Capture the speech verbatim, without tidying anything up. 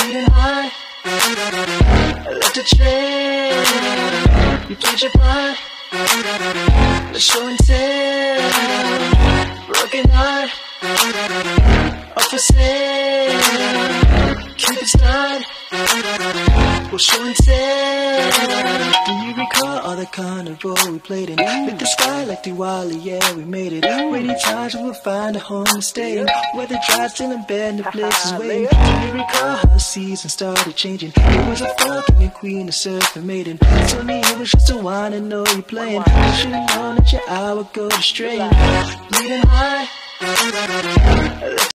Leading high, left a trail. You played your part, let's show and tell. Broken heart, up for sale. Cupid's start, we'll show and tell. Do you recall all the carnival we played in? With the sky like Diwali, yeah, we made it. Many times we would find a home to stay in. Weather dry, still in bed, the place is waiting. Do you recall how the season started changing? It was a fucking queen, a surfer maiden. Told me it was just a wine and know you playing. I should've known that your hour would go astray. Leading high,